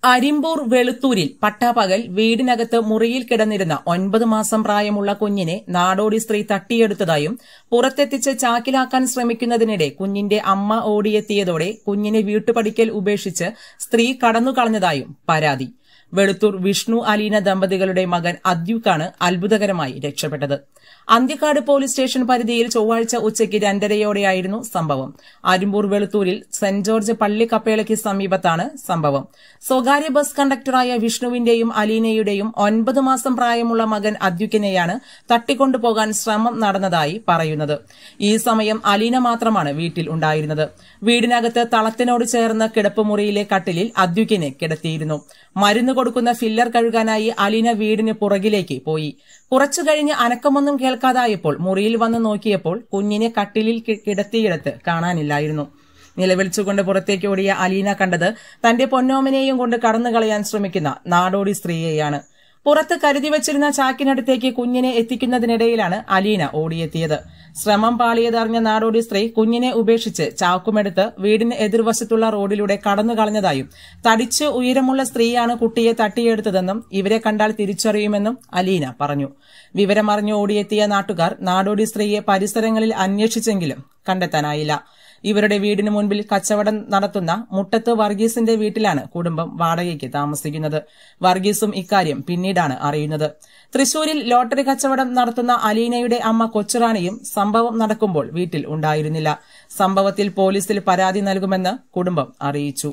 അരിമ്പൂർ വെളുത്തൂരിൽ പട്ടാപ്പകൽ വീടിനകത്ത് മുറിയിൽ കിടന്നിരുന്ന 9 മാസം പ്രായമുള്ള കുഞ്ഞിനെ നാടോടി സ്ത്രീ തട്ടിയെടുത്തതായും പുറത്തെത്തിച്ച് ചാക്കിലാക്കാൻ ശ്രമിക്കുന്നതിനിടെ കുഞ്ഞിന്റെ അമ്മ ഓടിയെത്തിയതോടെ കുഞ്ഞിനെ വീട്ടുപടിക്കൽ ഉപേക്ഷിച്ച് സ്ത്രീ കടന്നുകളഞ്ഞതായും പരാതി. വെളുത്തൂർ വിഷ്ണു അലീന ദമ്പതികളുടെ മകൻ അദ്യുക്കാണ് അത്ഭുതകരമായി രക്ഷപ്പെട്ടത്. അന്തിക്കാട് പോലീസ് സ്റ്റേഷൻ പരിധിയിൽ ചൊവ്വാഴ്ച ഉച്ചയ്ക്ക് 2:30യോടെയായിരുന്നു സംഭവം. അരിമ്പൂർ വെളുത്തൂരിൽ സെന്റ് ജോർജ് പള്ളിക്കപ്പേളയ്ക്ക് സമീപത്താണ് സംഭവം. സ്വകാര്യ ബസ് കണ്ടക്ടറായ വിഷ്ണുവിന്റെയും അലീനയുടെയും 9 മാസം പ്രായമുള്ള മകൻ അദ്യുക്കിനെയാണ് തട്ടിക്കൊണ്ടുപോകാൻ ശ്രമം നടന്നതായി പറയുന്നത്. ഈ സമയം അലീന മാത്രമാണ് വീട്ടിൽ ഉണ്ടായിരുന്നത്. വീടിനകത്ത് തളത്തിനോട് ചേർന്ന കിടപ്പുമുറിയിലെ കട്ടിലിൽ അദ്യുക്കിനെ കിടത്തിയിരുന്നു. മരുന്ന് കൊടുക്കുന്ന ഫില്ലർ കഴുകാനായി അലീന വീടിന് പുറകിലേക്ക് പോയി. കുറച്ചു കഴിഞ്ഞ് അനക്കമൊന്നും കേൾക്കാതായപ്പോൾ മുറിയിൽ വന്ന് നോക്കിയപ്പോൾ കുഞ്ഞിനെ കട്ടിലിൽ കിടത്തിയിടത്ത് കാണാനില്ലായിരുന്നു. നിലവിളിച്ചുകൊണ്ട് പുറത്തേക്ക് ഓടിയ അലീന കണ്ടത് തന്റെ പൊന്നോമനെയും കൊണ്ട് കടന്നുകളയാൻ ശ്രമിക്കുന്ന നാടോടി സ്ത്രീയെയാണ്. പുറത്ത് കരുതി വച്ചിരുന്ന ചാക്കിനടുത്തേക്ക് കുഞ്ഞിനെ എത്തിക്കുന്നതിനിടയിലാണ് അലീന ഓടിയെത്തിയത്. ശ്രമം പാളിയതറിഞ്ഞ നാടോടി സ്ത്രീ കുഞ്ഞിനെ ഉപേക്ഷിച്ച് ചാക്കുമെടുത്ത് വീടിന് എതിർവശത്തുള്ള റോഡിലൂടെ കടന്നുകളഞ്ഞതായും തടിച്ച് ഉയരമുള്ള സ്ത്രീയാണ് കുട്ടിയെ തട്ടിയെടുത്തതെന്നും ഇവരെ കണ്ടാൽ തിരിച്ചറിയുമെന്നും അലീന പറഞ്ഞു. വിവരമറിഞ്ഞ് ഓടിയെത്തിയ നാട്ടുകാർ നാടോടി സ്ത്രീയെ പരിസരങ്ങളിൽ അന്വേഷിച്ചെങ്കിലും കണ്ടെത്താനായില്ല. ഇവരുടെ വീടിന് മുൻപിൽ കച്ചവടം നടത്തുന്ന മുട്ടത്ത് വർഗീസിന്റെ വീട്ടിലാണ് കുടുംബം വാടകയ്ക്ക് താമസിക്കുന്നത്. വർഗീസും ഇക്കാര്യം പിന്നീടാണ് അറിയുന്നത്. തൃശൂരിൽ ലോട്ടറി കച്ചവടം നടത്തുന്ന അലീനയുടെ അമ്മ കൊച്ചുറാണിയും സംഭവം നടക്കുമ്പോൾ വീട്ടിൽ ഉണ്ടായിരുന്നില്ല. സംഭവത്തിൽ പോലീസിൽ പരാതി നൽകുമെന്ന് കുടുംബം അറിയിച്ചു.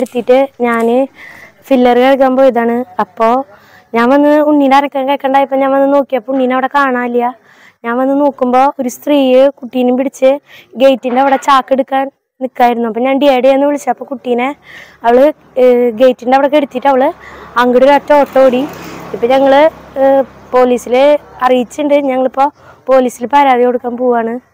ഞാന് ഫില്ലർ കേൾക്കാൻ പോയതാണ്. അപ്പോ ഞാൻ വന്ന് ഉണ്ണീനെ അരക്കാൻ കേൾക്കണ്ടായപ്പോ ഞാൻ വന്ന് നോക്കിയപ്പോ ഉണ്ണീനെ അവിടെ കാണാനില്ല. ഞാൻ വന്ന് നോക്കുമ്പോ ഒരു സ്ത്രീ കുട്ടീനെ പിടിച്ച് ഗേറ്റിന്റെ അവിടെ ചാക്കെടുക്കാൻ നിൽക്കായിരുന്നു. അപ്പൊ ഞാൻ ഡിയാഡിയെന്ന് വിളിച്ചപ്പോ കുട്ടീനെ അവള് ഗേറ്റിന്റെ അവിടെ കെടുത്തിട്ട് അവള് അങ്ങോട്ട് ഒരു ഒറ്റ ഓട്ടോ ഓടി. ഇപ്പൊ ഞങ്ങള് പോലീസില് അറിയിച്ചിട്ടുണ്ട്. ഞങ്ങളിപ്പോ പോലീസിൽ പരാതി കൊടുക്കാൻ പോവാണ്.